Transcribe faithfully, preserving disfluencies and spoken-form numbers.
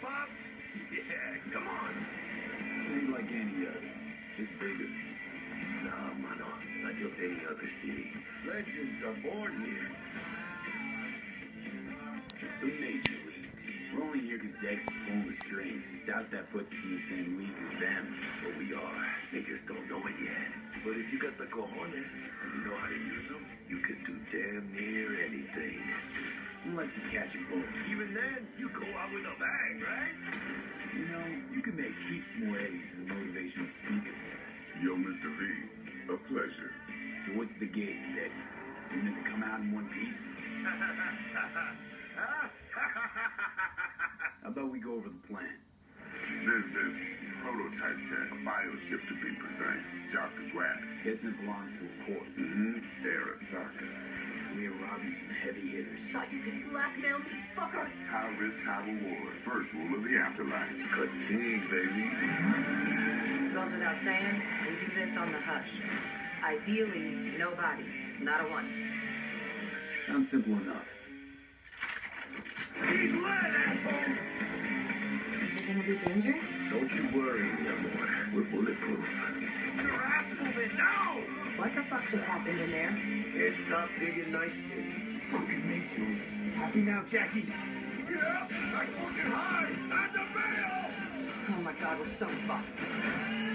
box? Yeah, come on. Same like any other, just bigger. No, mano, not just any other city. Legends are born here. The Major Leagues. We're only here because Dex is pulling the strings. Doubt that puts us in the same league as them. But we are. They just don't know it yet. But if you got the cojones and you know how to use them, you can do damn near anything. Unless you catch a bullet. Even then, you go out with a bang, right? You know, you can make heaps more eddies as a motivational speaker. Yo, Mister V, a pleasure. So what's the gig, Dex? You meant to come out in one piece? How about we go over the plan? There's this prototype tech, a biochip to be precise. Job to grab. Guessing it belongs to a court. Mm-hmm. Arasaka. We're robbing some heavy hitters. Thought you could blackmail me, fucker. High risk, high reward. First rule of the afterlife. Ka-ting, baby. Goes without saying, we do this on the hush. Ideally, no bodies, not a one. Sounds simple enough. He's lit, assholes! Is it gonna be dangerous? Don't you worry, mi amor. We're bulletproof. Your ass moving now! What the fuck just happened in there? Can't stop digging nice city. Fucking Major Leagues. Happy now, Jackie? Yeah, I'm working hard! On the bail! Oh my god, we're so fucked.